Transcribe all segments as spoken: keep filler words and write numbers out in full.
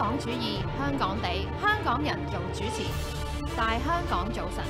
港主義，香港地，香港人做主持，大香港早晨。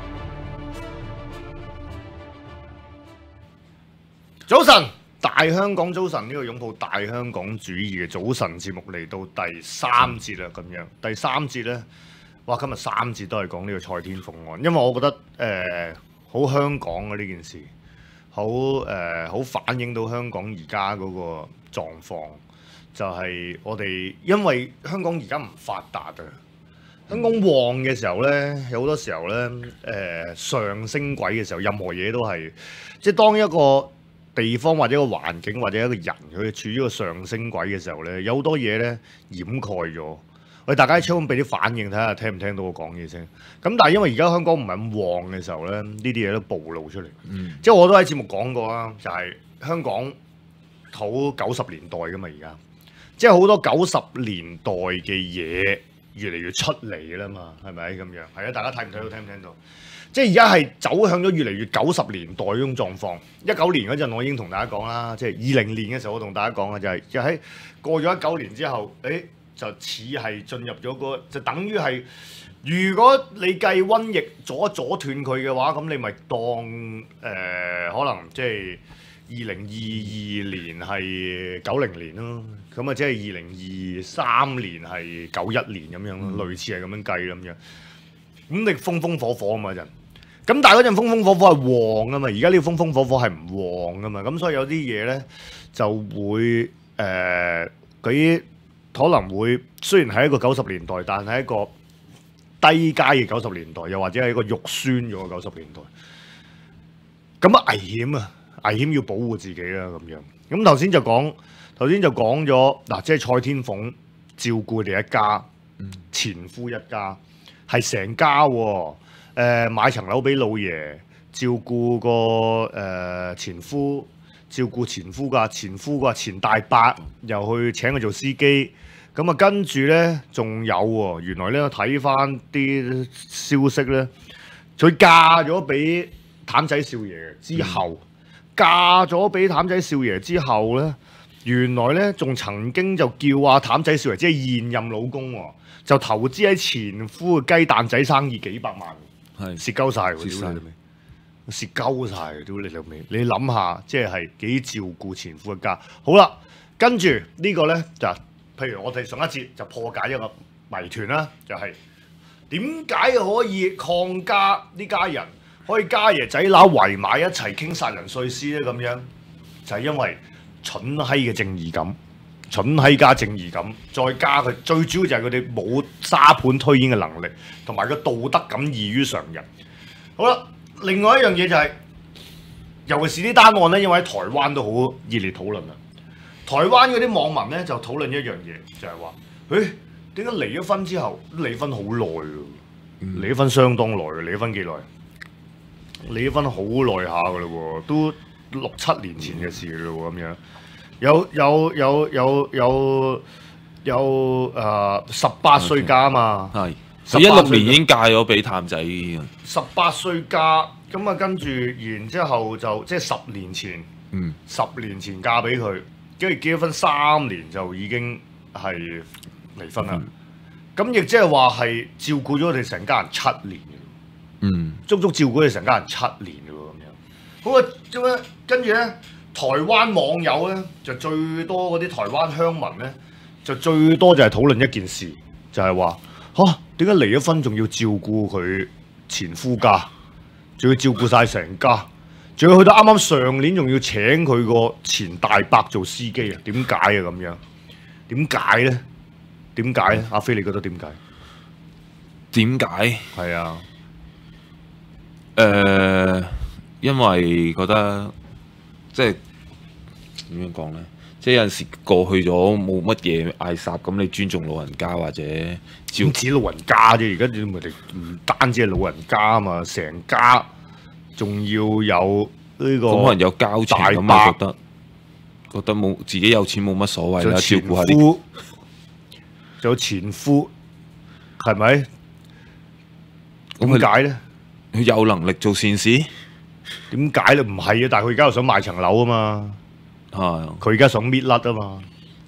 早晨，大香港早晨，呢、這個擁抱大香港主義嘅早晨節目嚟到第三節啦，咁樣第三節呢，哇！今日三節都係講呢個蔡天鳳案，因為我覺得誒好、呃、香港嘅呢件事，好誒好反映到香港而家嗰個狀況，就係、是、我哋因為香港而家唔發達啊，香港旺嘅時候呢，有好多時候呢，誒、呃、上升軌嘅時候，任何嘢都係即係當一個地方或者一個環境或者一個人佢處於一個上升軌嘅時候咧，有好多嘢咧掩蓋咗。喂，大家喺窗俾啲反應睇下，聽唔聽到我講嘢先？咁但係因為而家香港唔係咁旺嘅時候咧，呢啲嘢都暴露出嚟。嗯、即係我都喺節目講過啦，就係、是、香港好九十年代噶嘛，而家即係好多九十年代嘅嘢越嚟越出嚟啦嘛，係咪咁樣？係啊，大家睇唔睇到？聽唔聽到？即係而家係走向咗越嚟越九十年代嗰種狀況。一九年嗰陣我已經同大家講啦，即係二零年嘅時候我同大家講嘅就係、是，就喺過咗一九年之後，誒就似係進入咗個，就等於係如果你計瘟疫阻一阻斷佢嘅話，咁你咪當誒、呃、可能即係二零二二年係九零年咯，咁啊即係二零二三年係九一年咁樣咯，嗯、類似係咁樣計咁樣。咁你風風火火啊嘛嗰陣。咁但係嗰陣風風火火係旺啊嘛，而家呢個風風火火係唔旺啊嘛，咁所以有啲嘢咧就會誒佢、呃、可能會雖然係一個九十年代，但係一個低階嘅九十年代，又或者係一個肉酸咗嘅九十年代。咁啊危險啊，危險要保護自己啦咁樣。咁頭先就講，頭先就講咗嗱，即係蔡天鳳照顧佢哋一家，前夫一家係成家喎。誒、呃、買層樓俾老爺，照顧個誒、呃、前夫，照顧前夫㗎，前夫個前大伯又去請佢做司機，咁啊跟住咧仲有喎，原來咧睇翻啲消息咧，佢嫁咗俾譚仔少爺之後，嗯、嫁咗俾譚仔少爺之後咧，原來咧仲曾經就叫阿譚仔少爺即係現任老公喎，就投資喺前夫嘅雞蛋仔生意幾百萬。係蝕鳩晒喎，屌你老味！蝕鳩晒喎，屌你老味！你諗下，即係幾照顧前夫一家。好啦，跟住呢個咧就，譬如我哋上一節就破解一個謎團啦，就係點解可以鄺家呢家人可以家爺仔乸圍埋一齊傾殺人碎屍咧？咁樣就係、是、因為蠢閪嘅正義感，蠢閪加正義感，再加佢最主要就係佢哋冇沙盤推演嘅能力，同埋個道德感異於常人。好啦，另外一樣嘢就係、是，尤其是呢單案咧，因為喺台灣都好熱烈討論啦。台灣嗰啲網民咧就討論一樣嘢，就係、是、話：誒點解離咗婚之後，離婚好耐喎？嗯、離咗婚相當耐嘅，離咗婚幾耐？離咗婚好耐下嘅嘞喎，都六七年前嘅事嘞喎，咁樣。有有有有有有誒十八歲嫁啊嘛，係佢一六年已經嫁咗俾譚仔。 十八歲嫁咁啊，跟住然之後就即係十年前，嗯，十年前嫁俾佢，跟住結咗婚三年就已經係離婚啦。咁亦即係話係照顧咗佢哋成家人七年嘅，嗯，足足照顧佢哋成家人七年嘅喎咁樣。好啊，咁樣跟住咧。台灣網友咧就最多嗰啲台灣鄉民咧就最多就係討論一件事，就係話嚇點解離咗婚仲要照顧佢前夫家，仲要照顧晒成家，仲要去到啱啱上年仲要請佢個前大伯做司機啊？點解啊咁樣？點解咧？點解咧？阿飛你覺得點解？ 點解？ 係啊， 誒、呃，因為覺得。即係點樣講咧？即係有陣時過去咗冇乜嘢嗌霎，咁你尊重老人家或者照顧老人家啫。而家你哋唔單止係老人家啊嘛，成家仲要有呢個咁可能有交情咁啊，覺得覺得冇自己有錢冇乜所謂啦，照顧下啲。仲有前夫係咪？點解咧？ 佢有能力做善事。 點解咧？唔係啊，但係佢而家又想賣層樓啊嘛，係佢而家想搣甩啊嘛，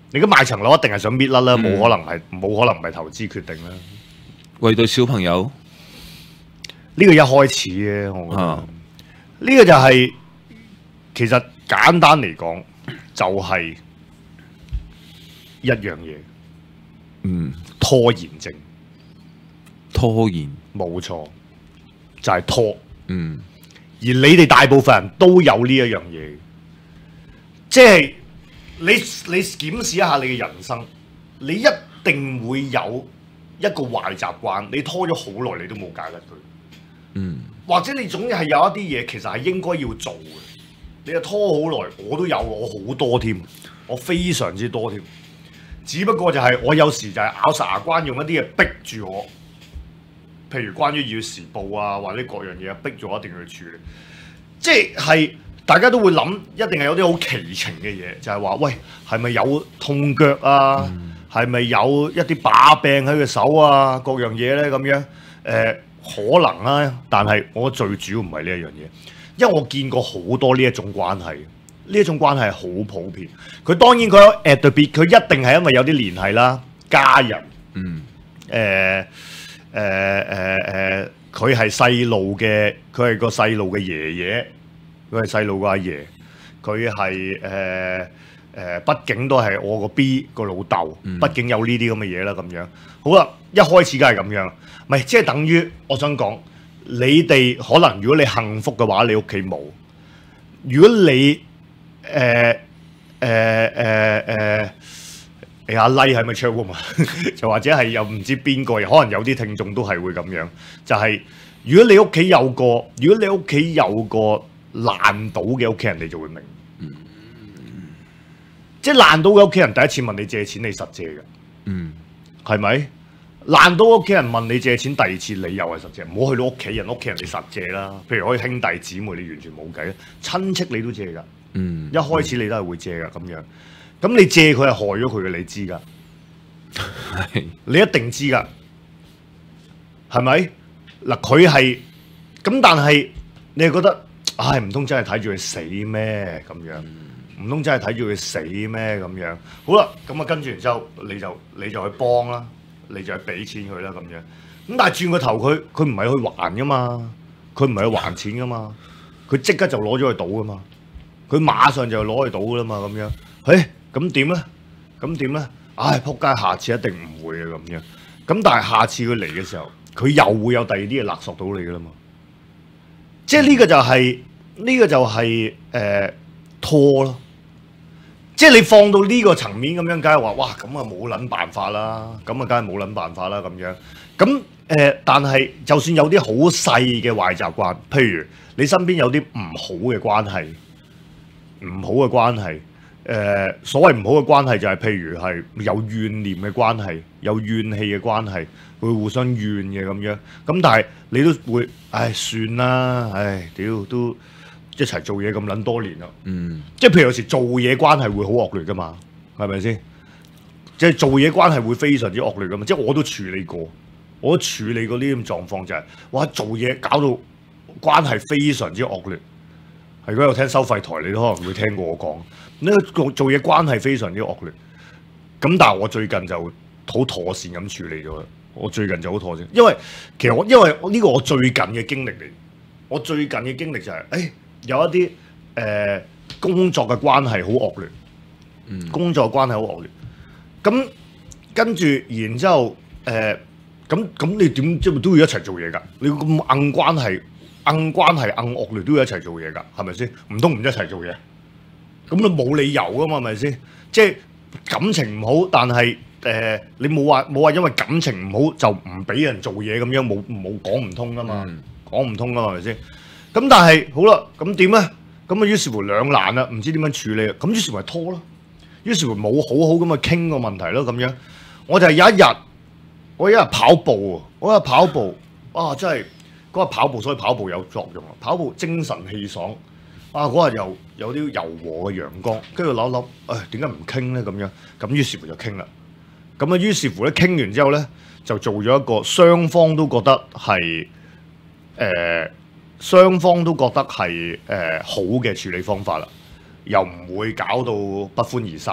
你而家買層樓一定係想搣甩啦，冇、 嗯可能係冇可能唔係投資決定啦。 為對小朋友呢個一開始嘅，我覺得啊呢、個就係、其實簡單嚟講，就係、一樣嘢， 嗯拖延症， 拖延冇錯，就係、拖。 嗯而你哋大部分人都有呢一樣嘢，即係你你檢視一下你嘅人生，你一定會有一個壞習慣，你拖咗好耐你都冇解得佢。 嗯或者你總係有一啲嘢其實係應該要做嘅，你又拖好耐，我都有，我好多添，我非常之多添。只不過就係我有時就係咬實牙關，用一啲嘢逼住我，譬如關於要時報啊，或者各樣嘢逼住我一定要去處理。即係大家都會諗，一定係有啲好奇情嘅嘢，就係話喂，係咪有痛腳啊？係咪、嗯、有一啲把柄喺佢手啊？各樣嘢咧咁樣誒。呃可能啦，但係我最主要唔係呢一樣嘢，因為我見過好多呢一種關係，呢一種關係好普遍。佢當然佢有 at the bit，佢一定係因為有啲聯繫啦，家人， 嗯誒誒誒誒，佢係細路嘅，佢係個細路嘅爺爺，佢係細路個阿爺，佢係誒誒，畢竟都係我個 B 個老豆， 嗯畢竟有呢啲咁嘅嘢啦，咁樣好啦，一開始梗係咁樣。唔係，即係等於我想講，你哋可能如果你幸福嘅話，你屋企冇；如果你誒誒誒誒，你阿 Like 喺咪 check room 啊？就或者係又唔知邊個，可能有啲聽眾都係會咁樣。就係、是、如果你屋企有個，如果你屋企有個爛賭嘅屋企人，你就會明。 嗯、 即係爛賭嘅屋企人第一次問你借錢，你實借㗎， 嗯係咪？爛到屋企人問你借錢，第二次你又係實借，唔好去到屋企人，屋企人你實借啦。譬如可以兄弟姊妹，你完全冇計，親戚你都借㗎。 嗯， 一開始你都係會借㗎咁樣。咁你借佢係害咗佢嘅，你知㗎。 係你一定知㗎，係咪？嗱，佢係咁，但係你係覺得，唉，唔通真係睇住佢死咩咁樣？唔通真係睇住佢死咩咁樣？好啦，咁啊跟住然之後，你就你就去幫啦。你就係俾錢佢啦咁樣，咁但係轉個頭佢佢唔係去還噶嘛，佢唔係去還錢噶嘛，佢即刻就攞咗去賭噶嘛，佢馬上就攞去賭噶啦嘛咁樣，誒咁點咧？咁點咧？唉，仆街，下次一定唔會嘅咁樣，咁但係下次佢嚟嘅時候，佢又會有第二啲嘢勒索到你噶啦嘛，即係呢個就係、是、呢、呢個就係、是、誒、呃、拖咯。即係你放到呢個層面咁樣，梗係話哇咁啊冇撚辦法啦，咁啊梗係冇撚辦法啦咁樣。咁誒、呃，但係就算有啲好細嘅壞習慣，譬如你身邊有啲唔好嘅關係，唔好嘅關係，誒、呃、所謂唔好嘅關係就係譬如係有怨念嘅關係，有怨氣嘅關係，會互相怨嘅咁樣。咁但係你都會，唉算啦，唉屌都。一齊做嘢咁撚多年啦， 嗯， 即係譬如有時做嘢關係會好惡劣噶嘛，係咪先？即係做嘢關係會非常之惡劣噶嘛，即係我都處理過，我都處理過呢啲咁狀況就係、是，哇做嘢搞到關係非常之惡劣。係如果有聽收費台，你都可能會聽過我講，呢個做嘢關係非常之惡劣。咁但係我最近就好妥善咁處理咗啦，我最近就好妥善，因為其實我因為呢個我最近嘅經歷嚟，我最近嘅經歷就係、是，誒、哎。有一啲誒、呃、工作嘅關係好惡劣，嗯、工作關係好惡劣。咁跟住，然之後誒，咁咁你點即係都要一齊做嘢㗎？你咁硬關係、硬關係、硬惡劣都要一齊做嘢㗎，係咪先？唔通唔一齊做嘢？咁你冇理由㗎嘛，係咪先？即係感情唔好，但係誒、呃、你冇話冇話因為感情唔好就唔俾人做嘢咁樣，冇冇講唔通㗎嘛？嗯、講唔通㗎嘛，係咪先？咁但係好啦，咁點咧？咁啊於是乎兩難啦，唔知點樣處理啊？咁於是乎係拖咯，於是乎冇好好咁去傾個問題咯，咁樣我就係有一日，我一日跑步，我一日跑步，啊真係嗰日跑步，所以跑步有作用啊！跑步精神氣爽，啊嗰日又有啲柔和嘅陽光，跟住諗諗，誒點解唔傾咧？咁樣咁於是乎就傾啦。咁啊於是乎咧傾完之後咧，就做咗一個雙方都覺得係誒。呃雙方都覺得係誒、呃、好嘅處理方法啦，又唔會搞到不歡而散，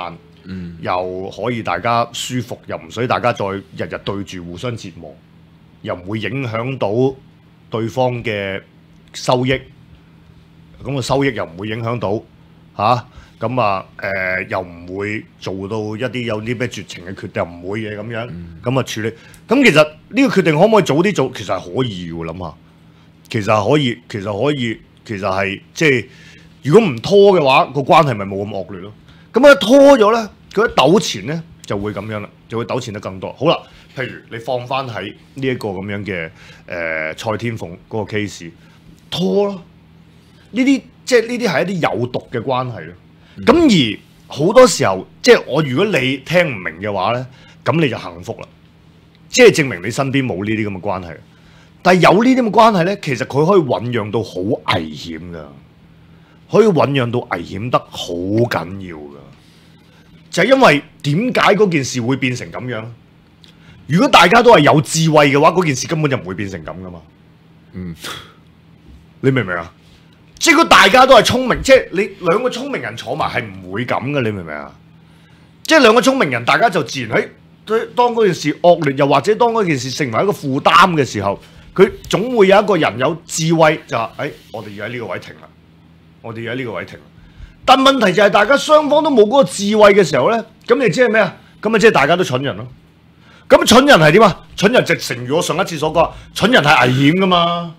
嗯， 又可以大家舒服，又唔使大家再日日對住互相折磨，又唔會影響到對方嘅收益，咁個收益又唔會影響到嚇，咁啊誒、呃、又唔會做到一啲有啲咩絕情嘅決定，又唔會嘅咁樣，咁啊、嗯、處理。咁其實呢個決定可唔可以早啲做？其實係可以嘅，諗下，其實係可以，其實可以，其實係即係如果唔拖嘅話，個關係咪冇咁惡劣咯。咁啊拖咗咧，佢一糾纏咧就會咁樣啦，就會糾纏得更多。好啦，譬如你放翻喺呢一個咁樣嘅誒、呃、蔡天鳳嗰個 case， 拖咯，呢啲即係呢啲係一啲有毒嘅關係咯。咁、嗯、而好多時候，即係我如果你聽唔明嘅話咧，咁你就幸福啦，即係證明你身邊冇呢啲咁嘅關係。但係有呢啲咁嘅關係咧，其實佢可以醖釀到好危險噶，可以醖釀到危險得好緊要噶。就係因為點解嗰件事會變成咁樣？如果大家都係有智慧嘅話，嗰件事根本就唔會變成咁噶嘛。 嗯， 你明唔明啊？即係如果大家都係聰明，即係你兩個聰明人坐埋係唔會咁嘅，你明唔明啊？即係兩個聰明人，大家就自然喺當嗰件事惡劣，又或者當嗰件事成為一個負擔嘅時候，佢總會有一個人有智慧就話：誒，我哋要喺呢個位停啦，我哋要喺呢個位停。但問題就係大家雙方都冇嗰個智慧嘅時候咧，咁你即係咩啊？咁啊即係大家都蠢人咯。咁蠢人係點啊？蠢人直情如我上一次所講，蠢人係危險噶嘛。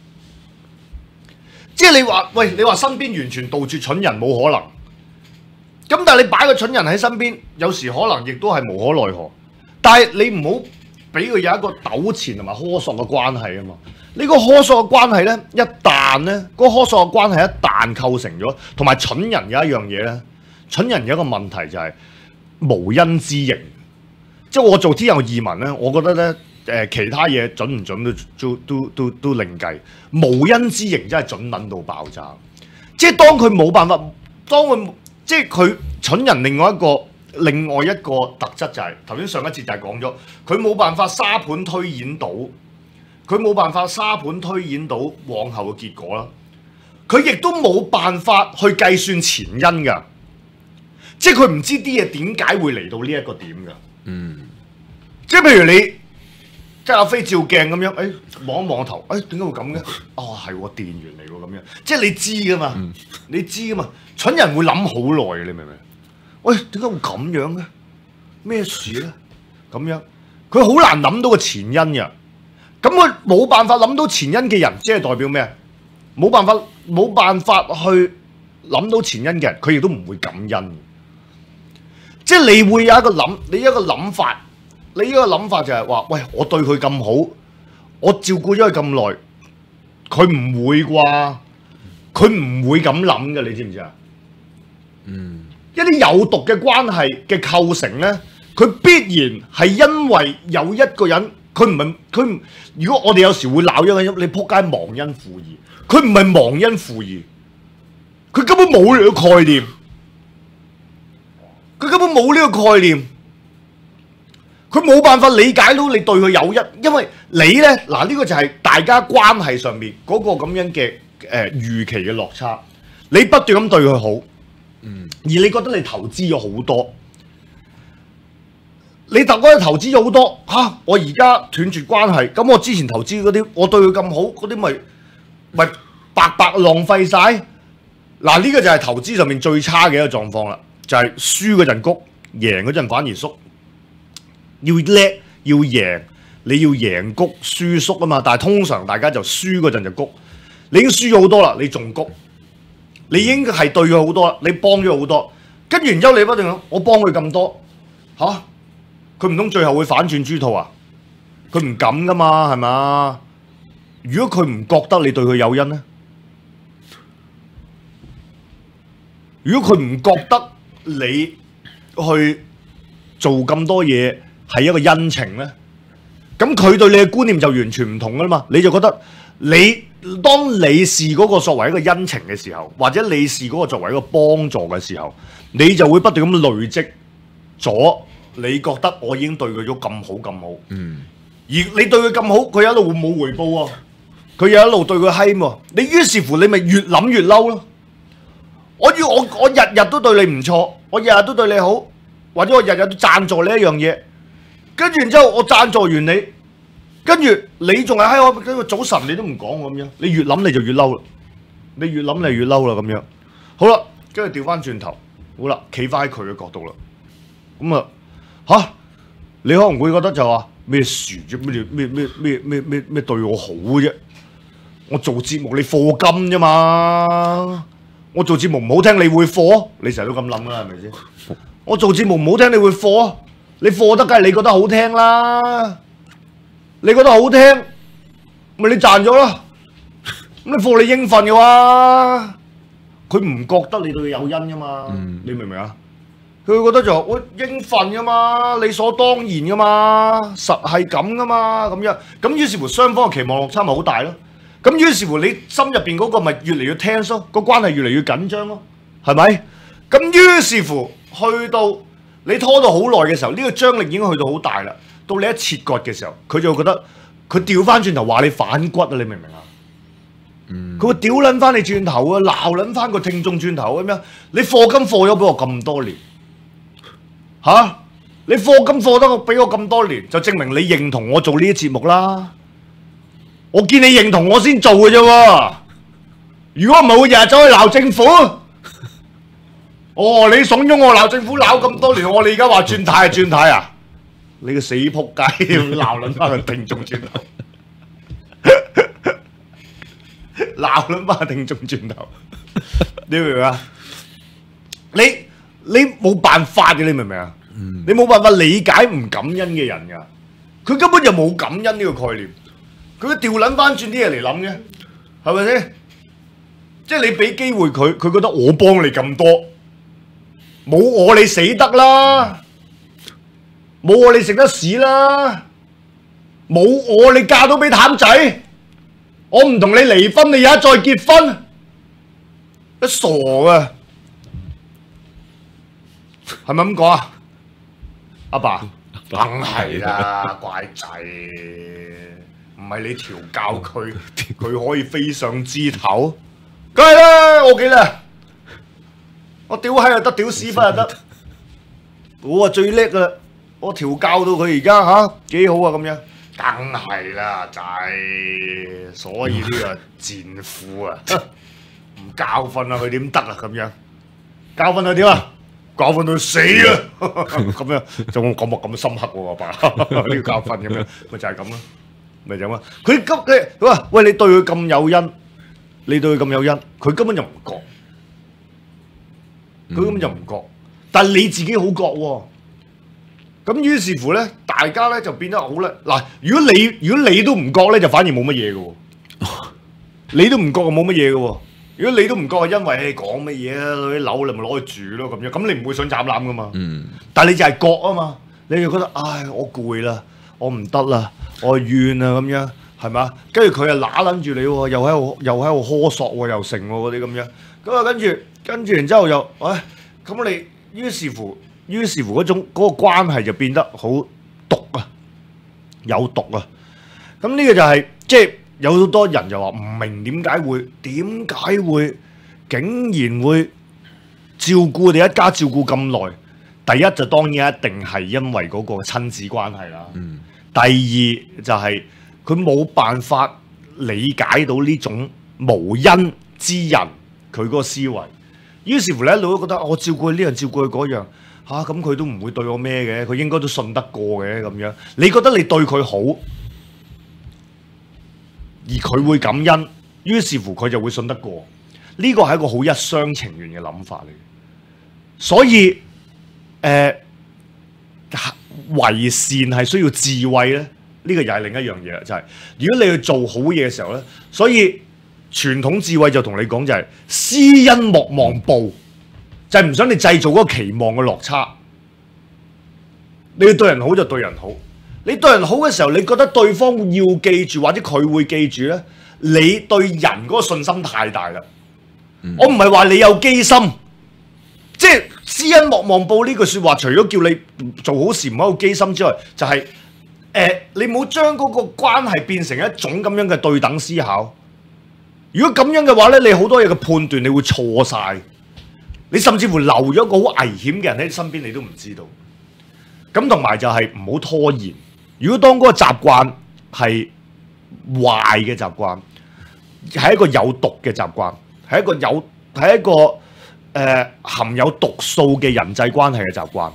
即係你話喂，你話身邊完全杜絕蠢人冇可能。咁但係你擺個蠢人喺身邊，有時可能亦都係無可奈何。但係你唔好俾佢有一個糾纏同埋苛索嘅關係啊嘛。呢個苛索嘅關係咧，一旦咧，嗰個苛索嘅關係一旦構成咗，同埋蠢人有一樣嘢咧，蠢人有一個問題就係無因之刑。即係我做天佑義民咧，我覺得咧，誒、呃、其他嘢準唔準都都都都另計。無因之刑真係準撚到爆炸。即係當佢冇辦法，當佢即係佢蠢人另外一個另外一個特質就係頭先上一節就係講咗，佢冇辦法沙盤推演到。佢冇辦法沙盤推演到往後嘅結果啦，佢亦都冇辦法去計算前因噶，即係佢唔知啲嘢點解會嚟到呢一個點噶。嗯，即係譬如你即係阿飛照鏡咁樣，誒望一望頭，誒點解會咁嘅？哦係喎，電源嚟喎咁樣，即係你知噶嘛，嗯、你知噶嘛，蠢人會諗好耐，你明唔明？喂，點解會咁樣嘅？咩事咧？咁樣佢好難諗到個前因嘅。咁佢冇辦法諗到前因嘅人，即係代表咩？冇辦法冇辦法去諗到前因嘅人，佢亦都唔會感恩。即係你會有一個諗，你一個諗法，你一個諗法就係話：喂，我對佢咁好，我照顧咗佢咁耐，佢唔會啩？佢唔會咁諗嘅，你知唔知啊？嗯，一啲有毒嘅關係嘅構成咧，佢必然係因為有一個人。佢唔係佢唔，如果我哋有時會鬧一個人，你仆街忘恩負義，佢唔係忘恩負義，佢根本冇呢個概念，佢根本冇呢個概念，佢冇辦法理解到你對佢有一，因為你咧嗱呢個就係大家關係上面嗰個咁樣嘅誒預期嘅落差，你不斷咁對佢好，嗯，而你覺得你投資咗好多。你投嗰啲投資咗好多嚇、啊，我而家斷絕關係，咁我之前投資嗰啲，我對佢咁好，嗰啲咪咪白白浪費晒。嗱呢、這個就係投資上面最差嘅一個狀況啦，就係、是、輸嗰陣谷，贏嗰陣反而縮。要叻要贏，你要贏谷輸縮啊嘛，但係通常大家就輸嗰陣就谷，你已經輸咗好多啦，你仲谷，你已經係對佢好多啦，你幫咗好多，跟住然之後你不斷講，我幫佢咁多嚇。啊佢唔通最後會反轉豬肚啊？佢唔敢噶嘛，係嘛？如果佢唔覺得你對佢有恩咧，如果佢唔覺得你去做咁多嘢係一個恩情咧，咁佢對你嘅觀念就完全唔同噶啦嘛。你就覺得你當你視嗰個作為一個恩情嘅時候，或者你視嗰個作為一個幫助嘅時候，你就會不斷咁累積咗。你覺得我已經對佢咗咁好咁好，嗯，而你對佢咁好，佢一路會冇回報喎，佢又一路對佢閪喎，你於是乎你咪越諗越嬲咯。我要我我日日都對你唔錯，我日日都對你好， 或者我日日都贊助你一樣嘢，跟住然之後我贊助完你，跟住你仲係喺我跟住早晨你都唔講咁樣，你越諗你就越嬲啦，你越諗你越嬲啦咁樣。好啦，跟住調翻轉頭，好啦，企翻喺佢嘅角度啦，咁啊嚇，你可能會覺得就話咩事啫？咩咩咩咩咩咩咩對我好啫？我做節目你課金啫嘛，我做節目唔好聽你會課？你成日都咁諗啦，係咪先？我做節目唔好聽你會課？你課得梗係你覺得好聽啦，你覺得好聽，咪你賺咗啦。咁你課你應份嘅話，佢唔覺得你對佢有恩噶嘛？嗯、你明唔明啊？佢會覺得就我應份噶嘛，理所當然噶嘛，實係咁噶嘛，咁樣咁於是乎雙方嘅期望落差咪好大咯。咁於是乎你心入邊嗰個咪越嚟越 tense 咯，個關係越嚟越緊張咯，係咪？咁於是乎去到你拖到好耐嘅時候，呢個張力已經去到好大啦。到你一切割嘅時候，佢就會覺得佢調翻轉頭話你反骨啊！你明唔明啊？嗯，佢會屌撚翻你轉頭啊，鬧撚翻個聽眾轉頭咁樣。你課金課咗俾我咁多年，嚇、啊？你課金課得我俾我咁多年，就證明你認同我做呢啲節目啦。我見你認同我先做嘅啫喎，如果唔係會日日走去鬧政府。哦，你慫恿我鬧政府鬧咁多年，我哋而家話轉態係轉態啊！你個死仆街，鬧撚翻個聽眾轉頭，鬧撚翻個聽眾轉頭，你明唔明啊？你你冇辦法嘅，你明唔明啊？嗯、你冇辦法理解唔感恩嘅人噶，佢根本就冇感恩呢個概念。佢調撚翻轉啲嘢嚟諗嘅，係咪先？即係你俾機會佢，佢覺得我幫你咁多，冇我你死得啦，冇我你食得屎啦，冇我你嫁到俾譚仔，我唔同你離婚，你而家再結婚，一傻㗎，係咪咁講啊？阿爸，梗係啦，乖仔。唔係你調教佢，佢可以飛上枝頭，梗係啦！我記得，我屌閪又得，屌屎忽又得，我啊最叻噶啦！我調教到佢而家嚇幾好啊咁樣，梗係啦仔，所以呢個賤婦啊，唔教訓啊佢點得啊咁樣？教訓佢點啊？教訓到死啊！咁樣就我咁啊咁深刻喎，阿爸呢個教訓咁樣，咪就係咁咯。咪就咁啊！佢急佢佢話：喂，你對佢咁有恩，你對佢咁有恩，佢根本就唔覺，佢根本就唔覺。但係你自己好覺喎。咁於是乎咧，大家咧就變得好咧。嗱，如果你如果你都唔覺咧，就反而冇乜嘢嘅喎。你都唔覺就冇乜嘢嘅喎。如果你都唔覺，係因為你講乜嘢啊？啲樓你咪攞去住咯咁樣。咁你唔會想斬攬噶嘛？嗯。但係你就係覺啊嘛，你就覺得唉，我攰啦，我唔得啦。我怨啊咁樣，係嘛？跟住佢又揦撚住你喎，又喺度又喺度呵索喎，又成喎嗰啲咁樣。咁啊跟住跟住然之後又，唉，咁你於是乎於是乎嗰種嗰個關係就變得好毒啊，有毒啊。咁呢個就係即係有好多人就話唔明點解會點解會竟然會照顧你一家照顧咁耐。第一就當然一定係因為嗰個親子關係啦。嗯。第二就係佢冇辦法理解到呢種無恩之人佢嗰個思維，於是乎你一路都覺得我照顧佢呢樣照顧佢嗰樣嚇，咁佢都唔會對我咩嘅，佢應該都信得過嘅咁樣。你覺得你對佢好，而佢會感恩，於是乎佢就會信得過。呢個係一個好一廂情願嘅諗法嚟，所以誒。呃為善係需要智慧咧，呢、這個又係另一樣嘢，就係、是、如果你去做好嘢嘅時候咧，所以傳統智慧就同你講就係施恩莫忘報，就係、是、唔想你製造嗰個期望嘅落差。你要對人好就對人好，你對人好嘅時候，你覺得對方要記住或者佢會記住咧，你對人嗰個信心太大啦。嗯、我唔係話你有機心。即係施恩莫忘報呢句説話，除咗叫你做好事唔好有機心之外，就係、是、誒、呃、你冇將嗰個關係變成一種咁樣嘅對等思考。如果咁樣嘅話咧，你好多嘢嘅判斷你會錯晒，你甚至乎留咗個好危險嘅人喺身邊，你都唔知道。 咁同埋就係唔好拖延。如果當嗰個習慣係壞嘅習慣，係一個有毒嘅習慣，係一個有係一個誒、呃、含有毒素嘅人際關係嘅習慣，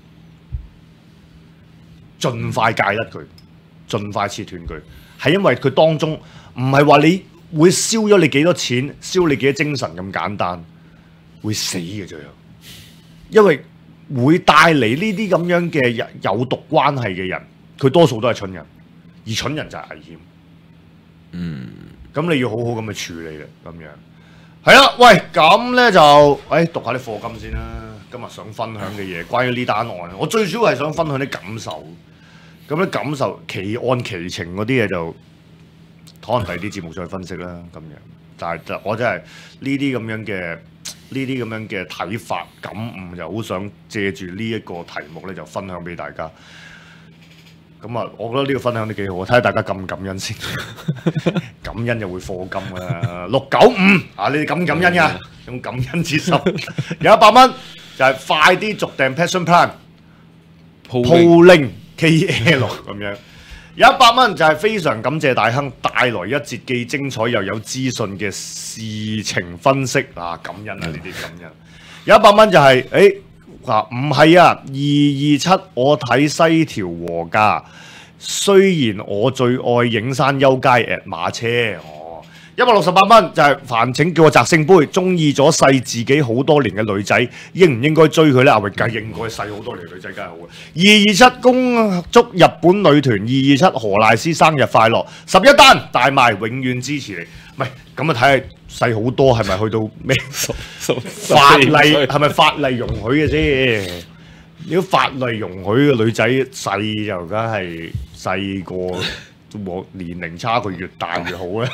盡快戒甩佢，盡快切斷佢。係因為佢當中唔係話你會燒咗你幾多錢，燒你幾多精神咁簡單，會死嘅最後。因為會帶嚟呢啲咁樣嘅有毒關係嘅人，佢多數都係蠢人，而蠢人就係危險。 嗯， 咁你要好好咁去處理啦，咁樣係啦。喂，咁咧就誒、哎、讀下啲課金先啦。今日想分享嘅嘢，關於呢單案，我最主要係想分享啲感受。咁啲感受奇案奇情嗰啲嘢就可能第二啲節目再分析啦。咁樣，但係我真係呢啲咁樣嘅呢啲咁樣嘅睇法感悟，就好想借住呢一個題目咧，就分享俾大家。咁啊，我覺得呢個分享都幾好，睇下大家感唔感恩先。感恩就會課金㗎啦，六九五啊！你哋感唔感恩㗎？用感恩之心，有一百蚊就係快啲續訂 Passion Plan， 鋪令 K L 咁樣。有一百蚊就係非常感謝大亨帶來一節既精彩又有資訊嘅事情分析啊！感恩啊，呢啲感恩。有一百蚊就係、是、誒。啊，唔係啊，二二七我睇西條和家，雖然我最愛影山優街 at 馬車，哦，一百六十八蚊就係煩請叫我摘聖杯，中意咗細自己好多年嘅女仔，應唔應該追佢呢？阿榮梗係應該，細好多年嘅女仔梗係好嘅。二二七恭祝日本女團二二七何賴斯生日快樂，十一單大賣，永遠支持你。唔係咁啊，睇下。細好多係咪去到咩法例係咪法例容許嘅先？如果法例容許嘅女仔細就梗係細個，年齡差距越大越好咧。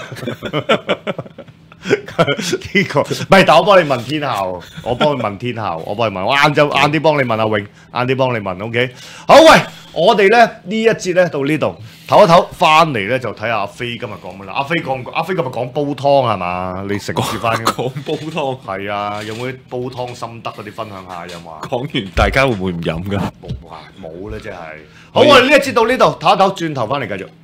呢個唔係，但我幫你問天后，我幫你問天后，我幫你問，我晏晝晏啲幫你問阿永，晏啲幫你問 ，OK？ 好，喂，我哋咧呢一節咧到呢度，唞一唞，翻嚟咧就睇下阿飛今日講乜啦。阿飛講阿飛今日講煲湯係嘛？你食住翻講煲湯係啊？有冇啲煲湯心得嗰啲分享下有冇啊？ 講完大家會唔會唔飲㗎？ 冇啊，冇咧，即係。好，我哋呢一節到呢度，唞一唞，轉頭翻嚟繼續。